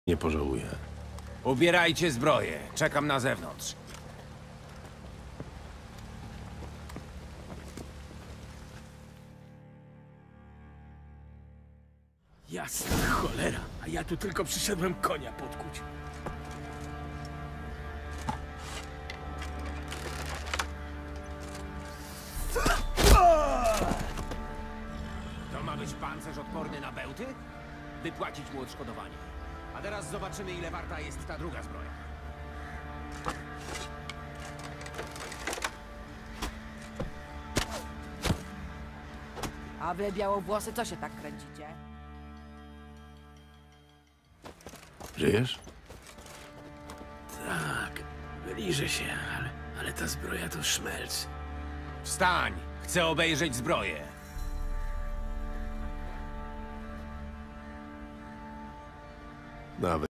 Nie pożałuję. Ubierajcie zbroję. Czekam na zewnątrz. Jasna cholera, a ja tu tylko przyszedłem konia podkuć. To ma być pancerz odporny na bełty? Wypłacić mu odszkodowanie. A teraz zobaczymy, ile warta jest ta druga zbroja. A wy, białowłosy, co się tak kręcicie? Żyjesz? Tak, wyliżę się, ale ta zbroja to szmelc. Wstań! Chcę obejrzeć zbroję. Nawet.